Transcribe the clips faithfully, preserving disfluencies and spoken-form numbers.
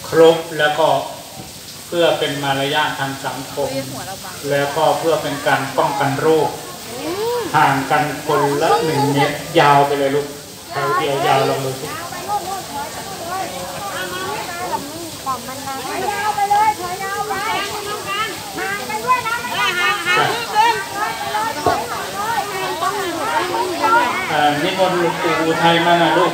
ครบแล้วก็เพื่อเป็นมารยาททางสังคมแล้วก็เพื่อเป็นการป้องกันโรคห่างกันคนละหนึ่งเมตรยาวไปเลยลูกแถวเดียวยาวลงเลยลูกนิมนต์หลวงปู่อุทัยมาหน่อยลูก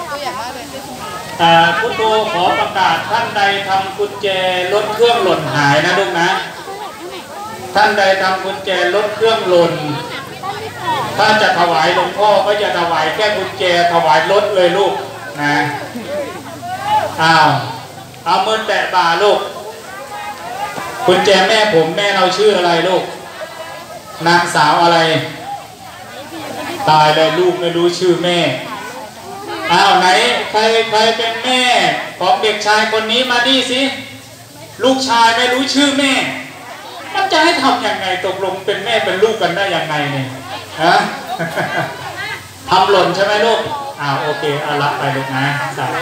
พุทโธขอประกาศท่านใดทำกุญแจรถเครื่องหล่นหายนะลูกนะท่านใดทำกุญแจรถเครื่องหล่นถ้าจะถวายหลวงพ่อก็จะถวายแค่กุญแจถวายรถเลยลูกนะอ้าวเอามือแตะบ่าลูกกุญแจแม่ผมแม่เราชื่ออะไรลูกนางสาวอะไรตายเลยลูกไม่รู้ชื่อแม่อ้าวไหนใครใครเป็นแม่ของเด็กชายคนนี้มาดิสิลูกชายไม่รู้ชื่อแม่มันจะให้ทำยังไงตกลงเป็นแม่เป็นลูกกันได้ยังไงเนี่ยฮะทำหล่นใช่ไหมลูกอ้าวโอเคเอาละไปลูกนะสาธุ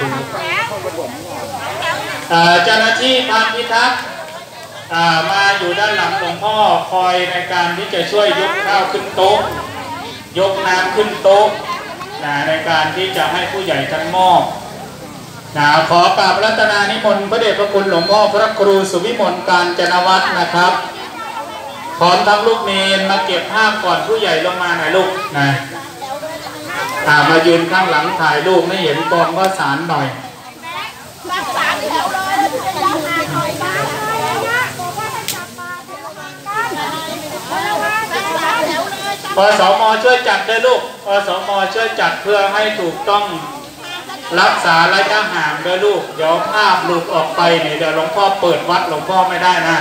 เจ้าหน้าที่พานพิทักษ์มาอยู่ด้านหลังหลวงพ่อคอยในการที่จะช่วยยกข้าวขึ้นโต๊ะยกน้ำขึ้นโต๊ะในการที่จะให้ผู้ใหญ่ท่านมอบขอกราบรัตนานิมนต์พระเดชพระคุณหลวงพ่อพระครูสุวิมลกาญจนวัฒน์นะครับขอทั้งลูกเนรมาเก็บภาพก่อนผู้ใหญ่ลงมาหน่อยลูกนะมายืนข้างหลังถ่ายรูปไม่เห็นกองก็สารหน่อยปสม.ช่วยจัดด้วยลูกปสม.ช่วยจัดเพื่อให้ถูกต้องรักษาระยะห่างด้วยลูกเดี๋ยวภาพหลุดออกไปเนี่ยเดี๋ยวหลวงพ่อเปิดวัดหลวงพ่อไม่ได้นะ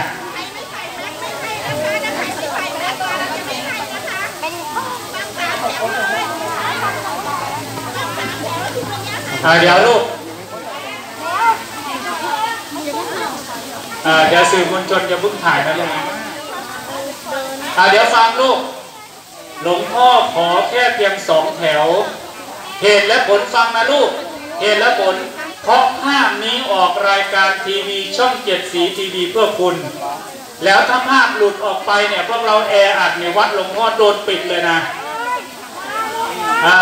เดี๋ยวลูกเดี๋ยวสื่อมวลชนจะพึ่งถ่ายนะลูกเดี๋ยวฟังลูกหลวงพ่อขอแค่เพียงสองแถวเหตุและผลฟังนะลูกเหตุและผลเพราะภาพนี้ออกรายการทีวีช่องเจ็ดสีทีวีเพื่อคุณแล้วถ้าภาพหลุดออกไปเนี่ยพวกเราแออัดในวัดหลวงพ่อโดนปิดเลยนะอ่า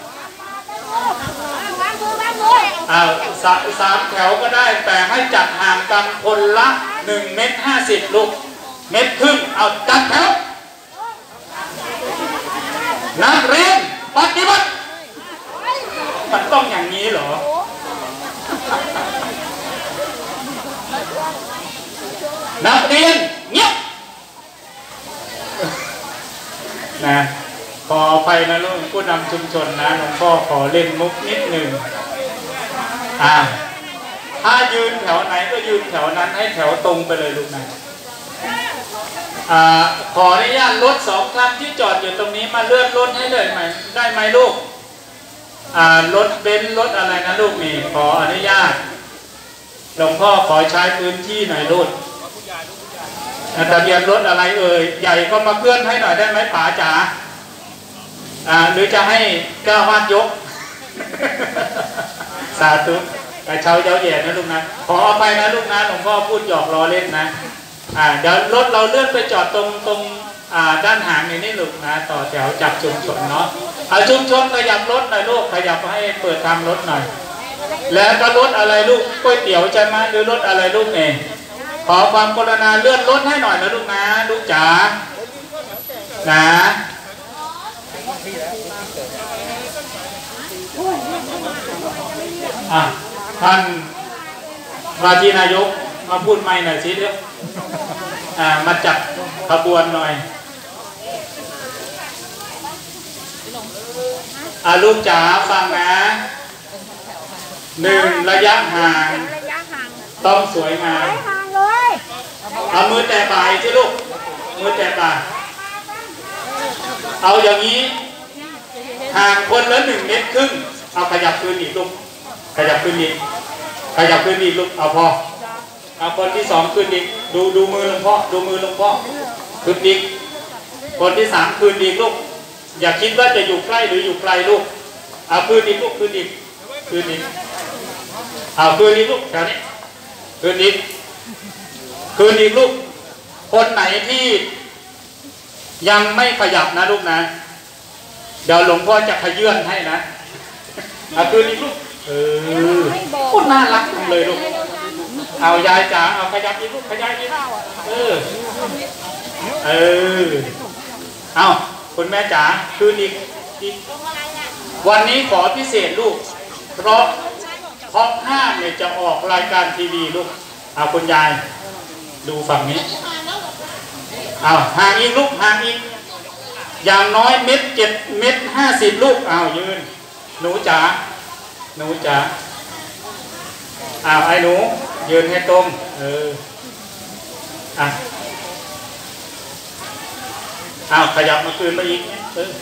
อ่าสาสามแถวก็ได้แต่ให้จัดห่างกันคนละหนึ่งเมตรห้าสิบลูกเมตรครึ่งเอาจัดแถวนักเรียนปฏิบัติมันต้องอย่างนี้เหรอนักเรียนเงียบนะขอไปนะลูกผู้นำชุมชนนะหลวงพ่อขอเล่นมุกนิดหนึ่งอ่าถ้ายืนแถวไหนก็ยืนแถวนั้นให้แถวตรงไปเลยลูกนะอ่าขออนุญาตรถสองคันที่จอดอยู่ตรงนี้มาเลื่อนรถให้เลยไหมได้ไหมลูกอ่ารถเบนซ์รถอะไรนะลูกนี่ขออนุญาตหลวงพ่อขอใช้พื้นที่หน่อยลูกทะเบียนรถอะไรเอ่ยใหญ่ก็มาเคลื่อนให้หน่อยได้ไหมป๋าจ๋าอ่าหรือจะให้ก้าวาดยกสาธุกระเช้าเย้าแย่นะลูกนะขออภัยนะลูกนะหลวงพ่อพูดหยอกล้อเล่นนะอ่าเดี๋ยวรถเราเลื่อนไปจอดตรงตรงอ่าด้านหางนี่นี่ลูกนะต่อแถวจับชุมชนเนาะเอาชุมชนขยับรถหน่อยลูกขยับให้เปิดทางรถหน่อยแล้วก็รถอะไรลูกก๋วยเตี๋ยวใช่ไหมหรือรถอะไรลูกเองขอความกรุณาเลื่อนรถให้หน่อยนะลูกนะลูกจ๋านะอ่ะท่านว่าที่นายกมาพูดไม่หน่อยสิเดี๋ยวอ่ามาจัดขบวนหน่อยอ่าลูกจ๋าฟังนะหนึ่งระยะห่างต้องสวยงามเอามือแตะบ่ายสิลูกมือแตะบ่ายเอาอย่างนี้ห่างคนละหนึ่งเมตรครึ่งเอาขยับคืนอีกลูกขยับคืนอีกขยับคืนอีกลูกเอาพอเอาคนที่สองคืนอีกดูดูมือหลวงพ่อดูมือหลวงพ่อคืนอีกคนที่สามคืนอีกลูกอย่าคิดว่าจะอยู่ใกล้หรืออยู่ไกลลูกเอาคืนอีกลูกคืนอีกคืนอีกเอาคืนอีกลูกแถวนี้คืนอีกคืนอีกลูกคนไหนที่ยังไม่ขยับนะลูกนะเดี๋ยวหลวงพ่อจะขยื่นให้นะเอาคืนอีกลูกเออพูดน่ารักเลยลูกเอายายจ๋าเอาขยับอีกลูกขยับอีกเออเออเอาคุณแม่จ๋าคืนอีกอีกวันนี้ขอพิเศษลูกเพราะเพราะห้าเนี่ยจะออกรายการทีวีลูกเอาคุณยายดูฝั่งนี้เอาห่างอีกลูกห่างอีกอย่างน้อยเม็ดเจ็ดเม็ดห้าสิบลูกเอายืนหนูจ๋าหนูจ๋าเอาไอ้หนูยืนให้ตรงเอออ่ะเอาขยับมาคืนมาอีกเออ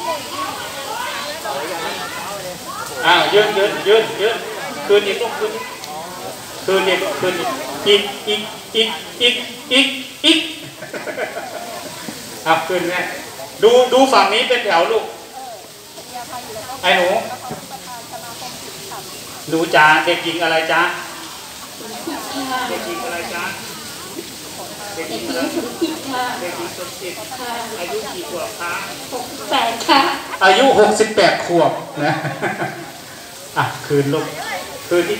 อ้าวยืนยืนยืนยืนคืนอีกลูกคืนคืนอีกคืนอีกอีกอีกอีกอีกอีกอ่ะคืนแม่ดูดูฝั่งนี้เป็นแถวลูกไอ้หนูหนูจ๋าเด็กหญิงอะไรจ๊ะเด็กหญิงอะไรจ๊ะเด็กหญิงสมจิตค่ะเด็กหญิงสมจิตอายุกี่ขวบคะหกสิบแปดค่ะอายุหกสิบแปดขวบนะอ่ะคืนลูกคืนที่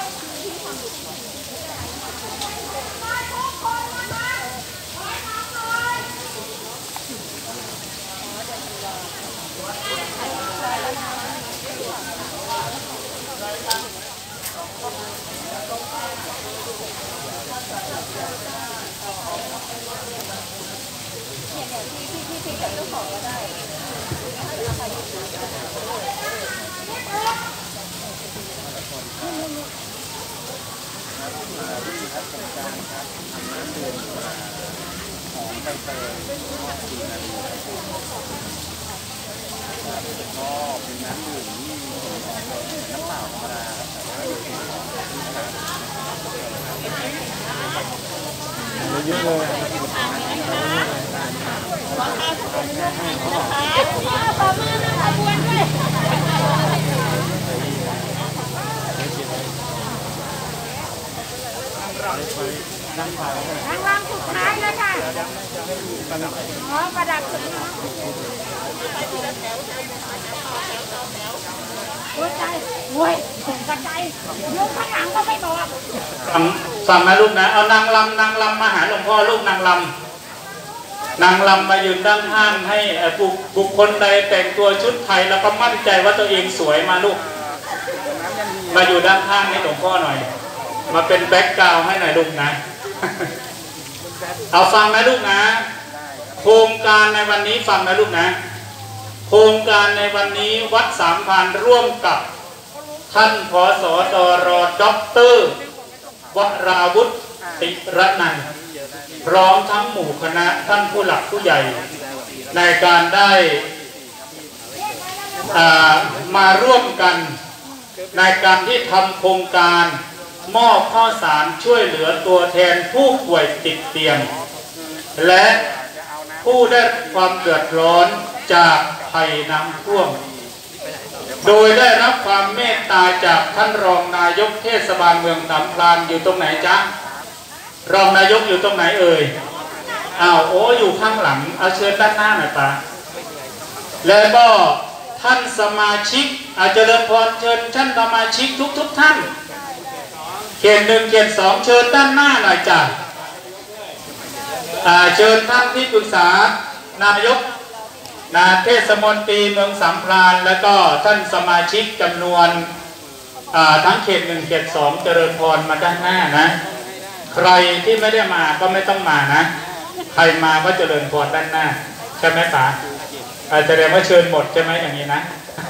เยอะเลยนางรำสุดท้ายเลยค่ะอ๋อประดับสุดท้ายโอ้ยใจโว้ยผมกระใจยกข้างหลังก็ไม่บอกฟังนะลูกนะเอานางรำนางรำมาหาหลวงพ่อลูกนางรำนางรำมายืนด้านข้างให้บุคคลใดแต่งตัวชุดไทยแล้วก็มั่นใจว่าตัวเองสวยมาลูกมาอยู่ด้านข้างให้หลวงพ่อหน่อยมาเป็นแบ็คกราวด์ให้หน่อยลูกนะเอาฟังนะลูกนะโครงการในวันนี้ฟังนะลูกนะโครงการในวันนี้วัดสามพันร่วมกับท่านผส.ตร.ด็อกเตอร์วราวุฒิติระนันท์พร้อมทั้งหมู่คณะท่านผู้หลักผู้ใหญ่ในการได้มาร่วมกันในการที่ทำโครงการมอบข้าวสารช่วยเหลือตัวแทนผู้ป่วยติดเตียงและผู้ได้ความเดือดร้อนจากภัยน้ำท่วมโดยได้รับความเมตตาจากท่านรองนายกเทศบาลเมืองสามพรานอยู่ตรงไหนจ๊ะรองนายกอยู่ตรงไหนเอ่ยอ้าวโอ้อยู่ข้างหลังเอาเชิญด้านหน้าหน่อยปะแล้วก็ท่านสมาชิกอาจจะเจริญพรเชิญท่านสมาชิกทุกทุกท่านเขตหนึ่งเขตสองเชิญด้านหน้าหน่อยจ้ะเชิญท่านที่ปรึกษานายกนาเทศมนตรีเมืองสามพรานแล้วก็ท่านสมาชิกจำนวนทั้งเขตหนึ่งเขตสองเจริญพรมาด้านหน้านะใครที่ไม่ได้มาก็ไม่ต้องมานะใครมาก็เจริญพรด้านหน้าใช่ไหมป๋าอาจจะเรียกว่าเชิญหมดใช่ไหมอย่างนี้นะ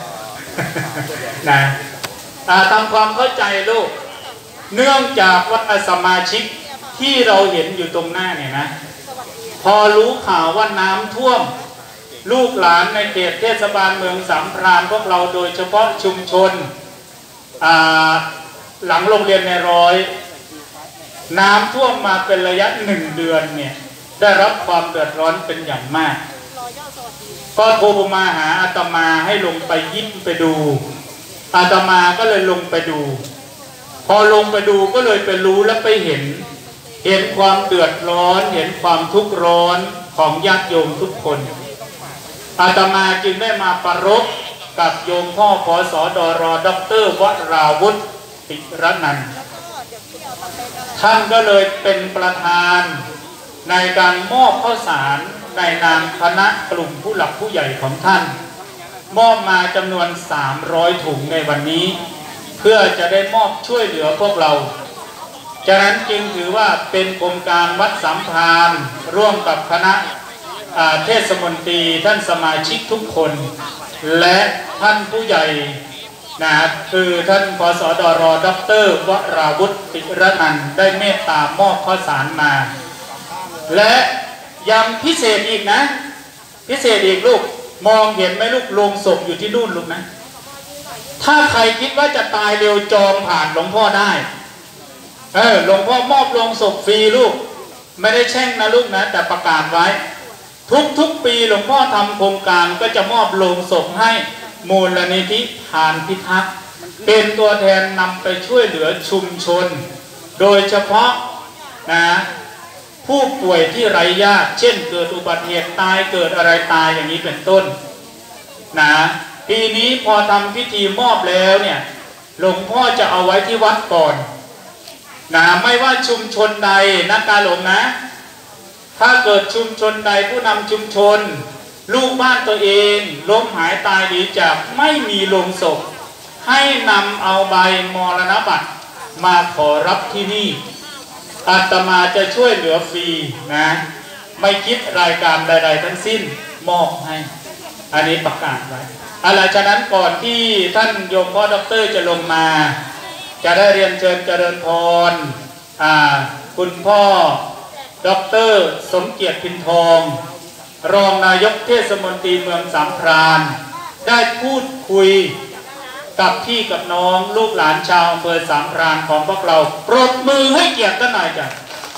นะทำความเข้าใจลูกเนื่องจากว่าสมาชิกที่เราเห็นอยู่ตรงหน้าเนี่ยนะพอรู้ข่าวว่าน้ำท่วมลูกหลานในเขตเทศบาลเมืองสามพรานพวกเราโดยเฉพาะชุมชนหลังโรงเรียนในร้อยน้ำท่วมมาเป็นระยะหนึ่งเดือนเนี่ยได้รับความเดือดร้อนเป็นอย่างมากก็โทรมาหาอาตมาให้ลงไปยิ้มไปดูอาตมาก็เลยลงไปดูพพอลงไปดูก็เลยไปรู้และไปเห็นเห็นความเดือดร้อนเห็นความทุกข์ร้อนของญาติโยมทุกคนอาตมาจึงได้มาประรบกับโยมพ่อพสดรด็อกเตอร์วราวุฒิติรนันท์ท่านก็เลยเป็นประธานในการมอบข้าวสารในนามคณะกลุ่มผู้หลักผู้ใหญ่ของท่านมอบมาจำนวนสามร้อยถุงในวันนี้เพื่อจะได้มอบช่วยเหลือพวกเราฉะนั้นจึงถือว่าเป็นโครงการวัดสัมพันธ์ร่วมกับคณะเทศมนตรีท่านสมาชิกทุกคนและท่านผู้ใหญ่นะคือท่านพสดรด็อกเตอร์วราวุฒิติรนันท์ได้เมตตามอบข้าวสารมาและยังพิเศษอีกนะพิเศษอีกลูกมองเห็นไหมลูกโลงศพอยู่ที่นู่นลูกนะถ้าใครคิดว่าจะตายเร็วจองผ่านหลวงพ่อได้เออหลวงพ่อมอบโลงศพฟรีลูกไม่ได้แช่งนะลูกนะแต่ประกาศไว้ทุกๆปีหลวงพ่อทำโครงการก็จะมอบโลงศพให้มูลนิธิทานพิทักษ์เป็นตัวแทนนำไปช่วยเหลือชุมชนโดยเฉพาะนะผู้ป่วยที่ไร้ญาติเช่นเกิดอุบัติเหตุตายเกิดอะไรตายอย่างนี้เป็นต้นนะปีนี้พอทำพิธีมอบแล้วเนี่ยหลวงพ่อจะเอาไว้ที่วัดก่อนนะไม่ว่าชุมชนใดนักการหลวงนะถ้าเกิดชุมชนใดผู้นำชุมชนลูกบ้านตัวเองล้มหายตายดีจากไม่มีโลงศพให้นำเอาใบมรณบัตรมาขอรับที่นี่อาตมาจะช่วยเหลือฟรีนะไม่คิดรายการใดๆทั้งสิ้นมอบให้อันนี้ประกาศไว้อะไรฉะนั้นก่อนที่ท่านโยมพ่อด็อกเตอร์จะลงมาจะได้เรียนเชิญเจริญพรอ่าคุณพ่อด็อกเตอร์สมเกียรติพินทองรองนายกเทศมนตรีเมืองสามพรานได้พูดคุยกับพี่กับน้องลูกหลานชาวอำเภอสามพรานของพวกเราปรบมือให้เกียรติกันหน่อยจ้ะ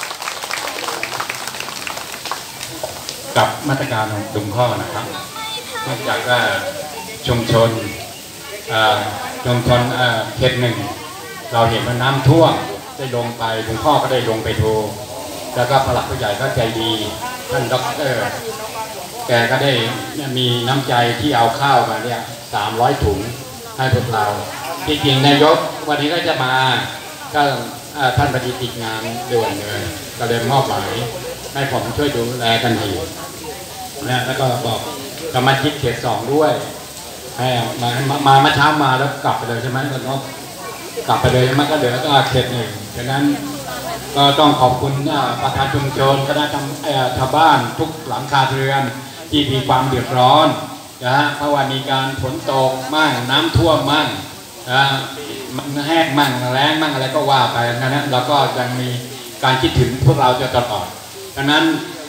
กับมาตรการของหลวงพ่อนะครับเนื่องจากว่าชุมชนชุมชนเขตหนึ่งเราเห็นว่าน้ำท่วมได้ลงไปหลวงพ่อก็ได้ลงไปโทรแล้วก็ผู้หลักผู้ใหญ่ก็ใจดีท่านด็อกเตอร์แกก็ได้มีน้ำใจที่เอาข้าวมาเนี่ยสามร้อยถุงให้พวกเราจริงๆนายกวันนี้ก็จะมาก็ท่านปฏิติดงานด่วนเลยก็เลยมอบหมายให้ผมช่วยดูแลกันดีนะแล้วก็บอกสมาชิกเขตสองด้วยให้มามาเมื่อเช้ามาแล้วกลับไปเลยใช่ไหมก็กลับไปเลยมันก็เหลือก็เขตหนึ่งฉะนั้นก็ต้องขอบคุณประธานชุมชนคณะชาวบ้านทุกหลังคาเรือนที่มีความเดือดร้อนนะฮะเพราะว่ามีการฝนตกมั่งน้ำท่วมมั่งนะมันแห้งมั่งแล้งมั่งอะไรก็ว่าไปนะฮะแล้วก็ยังมีการคิดถึงพวกเราจะตลอดฉะนั้น